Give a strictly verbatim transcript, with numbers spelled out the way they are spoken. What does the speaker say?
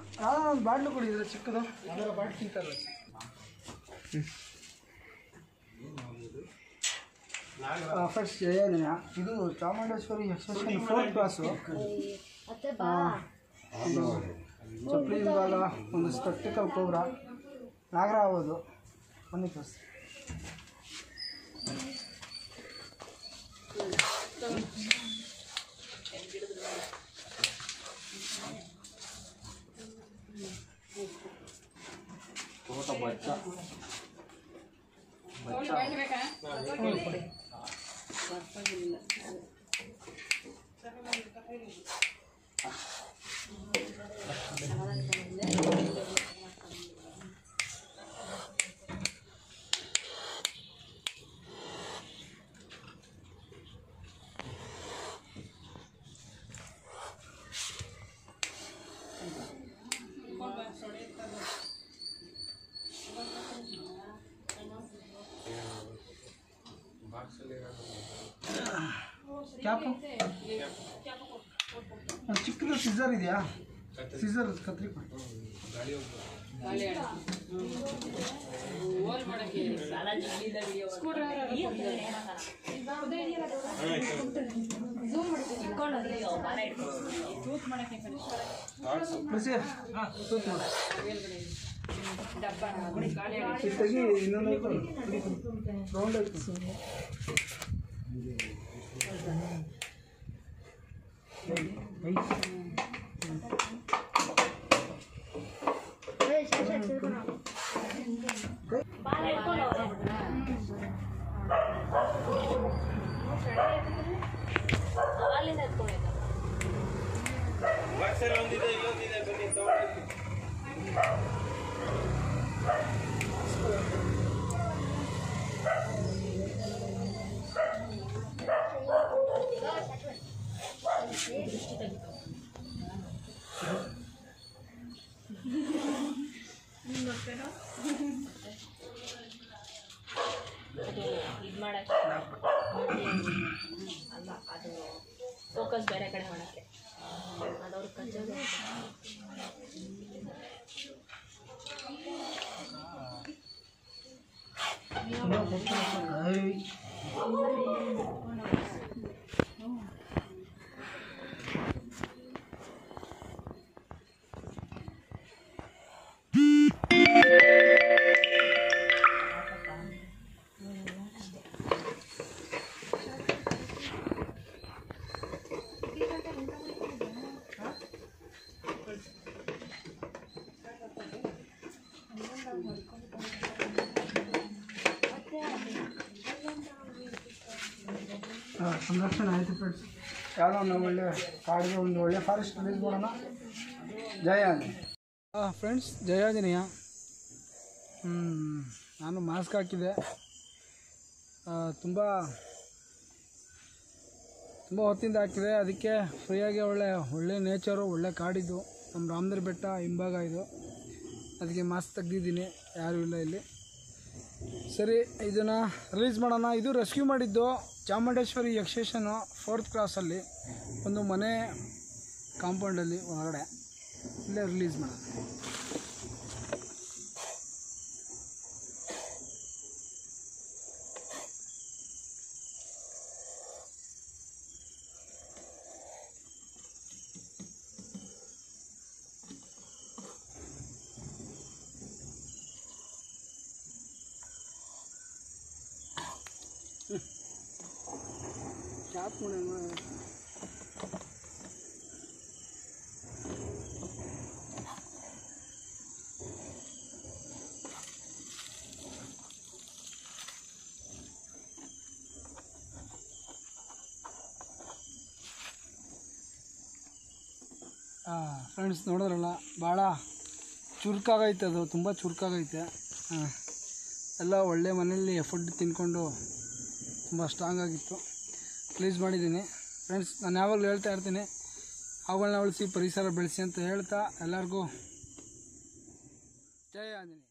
ಯಾವುದೋ ಒಂದು ಬಾಟ್ಲು ಕೊಡಿದ್ರೆ ಚಿಕ್ಕದು ಅದರ ಬಾಟ್ಲು ತಿಂತಾರಲ್ಲ. ಫಸ್ಟ್ ಜಯದಿನ ಇದು ಚಾಮುಂಡೇಶ್ವರಿ ಎಕ್ಸ್ಪ್ರೆಷನ್ ಫೋರ್ತ್ ಕ್ಲಾಸು. ಒಂದು ಚಪ್ಪಲಿ ಹಿಂಭಾಗ ಒಂದು ಸ್ಪೆಕ್ಟಿಕಲ್ ಕೋಬ್ರಾ ನಾಗರ ಆಗೋದು ಒಂದು ಕ್ಲಾಸ್. ಬಚ್ಚ ಕ್ಯಾಪು ಚಿಕ್ಕದು ಸಿಸರ್ ಇದೆಯಾ? ಸಿಸರ್ ಕತ್ರಿ ತೆಗಿ ಇನ್ನೊಂದು ರೌಂಡ್ ಆಯ್ತು. ಅಲ್ಲ ಅದು ಫೋಕಸ್ ಬೇರೆ ಕಡೆ ಮಾಡೋಕ್ಕೆ ಅದವ್ರು ಕಚ್ಚೋದು. ಸಂರಕ್ಷಣೆ ಆಯಿತು ಫ್ರೆಂಡ್ಸ್. ಯಾವುದೋ ಒಂದು ಒಳ್ಳೆ ಕಾಡಿಗೆ ಒಂದು ಒಳ್ಳೆ ಫಾರೆಸ್ಟ್ ರಿಲೀಸ್ ಮಾಡೋಣ. ಜಯ ಆಂಜನೇಯ. ಹಾಂ ಫ್ರೆಂಡ್ಸ್, ಜಯ ಆಂಜನೇಯ. ಹ್ಞೂ ನಾನು ಮಾಸ್ಕ್ ಹಾಕಿದ್ದೆ. ತುಂಬ ತುಂಬ ಹೊತ್ತಿಂದ ಹಾಕಿದೆ. ಅದಕ್ಕೆ ಫ್ರೀಯಾಗಿ ಒಳ್ಳೆ ಒಳ್ಳೆ ನೇಚರು, ಒಳ್ಳೆ ಕಾಡಿದ್ದು. ನಮ್ಮ ರಾಮದೇವ್ರ ಬೆಟ್ಟ ಹಿಂಭಾಗ ಇದು. ಅದಕ್ಕೆ ಮಾಸ್ಕ್ ತೆಗ್ದಿದ್ದೀನಿ, ಯಾರೂ ಇಲ್ಲ ಇಲ್ಲಿ. ಸರಿ, ಇದನ್ನು ರಿಲೀಸ್ ಮಾಡೋಣ. ಇದು ರೆಸ್ಕ್ಯೂ ಮಾಡಿದ್ದು ಚಾಮುಂಡೇಶ್ವರಿ ಎಕ್ಸ್ಟೇಷನು ಫೋರ್ತ್ ಕ್ರಾಸಲ್ಲಿ ಒಂದು ಮನೆ ಕಾಂಪೌಂಡಲ್ಲಿ ಒಳಗಡೆ. ಇಲ್ಲೇ ರಿಲೀಸ್ ಮಾಡೋಣ. ಚಾಪ್ ಮಾಡಿ ಫ್ರೆಂಡ್ಸ್, ನೋಡಿದ್ರಲ್ಲ, ಭಾಳ ಚುರುಕಾಗೈತೆ. ಅದು ತುಂಬ ಚುರುಕಾಗೈತೆ. ಹಾಂ, ಎಲ್ಲ ಒಳ್ಳೆ ಮನೆಯಲ್ಲಿ ಫುಡ್ ತಿಂದ್ಕೊಂಡು ತುಂಬ ಸ್ಟ್ರಾಂಗ್ ಆಗಿತ್ತು. ರಿಲೀಸ್ ಮಾಡಿದ್ದೀನಿ ಫ್ರೆಂಡ್ಸ್. ನಾನು ಯಾವಾಗಲೂ ಹೇಳ್ತಾ ಇರ್ತೀನಿ, ಅವುಗಳನ್ನ ಉಳಿಸಿ ಪರಿಸರ ಬೆಳೆಸಿ ಅಂತ ಹೇಳ್ತಾ ಎಲ್ಲರಿಗೂ ಜಯ ಆಂಜನೇಯ.